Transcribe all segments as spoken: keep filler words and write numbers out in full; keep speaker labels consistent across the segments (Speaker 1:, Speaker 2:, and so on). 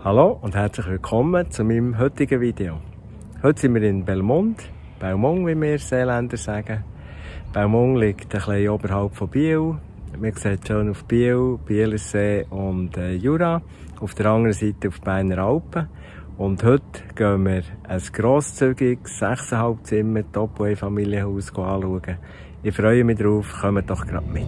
Speaker 1: Hallo und herzlich willkommen zu meinem heutigen Video. Heute sind wir in Belmont, Belmont, wie wir Seeländer sagen. Belmont liegt ein bisschen oberhalb von Biel. Man sieht schön auf Biel, Bielersee und äh, Jura. Auf der anderen Seite auf die Berner Alpen. Und heute gehen wir ein grosszügiges sechs Komma fünf Zimmer Top-Way-Familienhaus anschauen. Ich freue mich drauf, kommt doch gerade mit.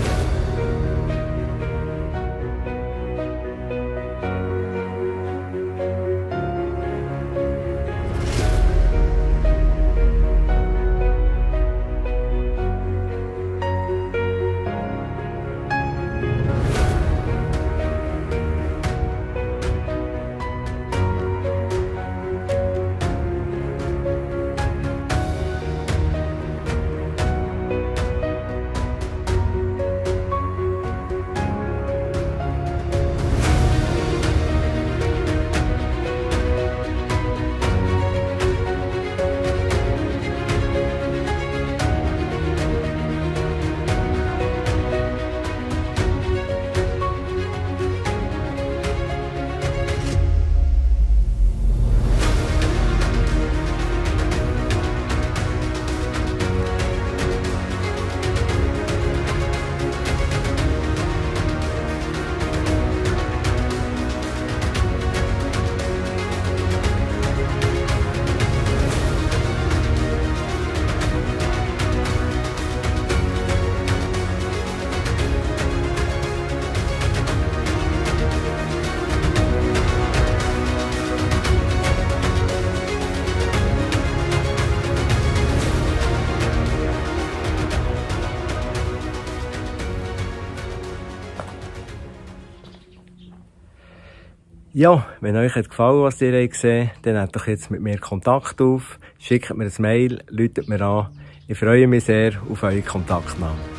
Speaker 1: Ja, wenn euch hat gefallen, was ihr gesehen habt, dann nehmt doch jetzt mit mir Kontakt auf, schickt mir ein Mail, ruft mir an. Ich freue mich sehr auf eure Kontaktnahme.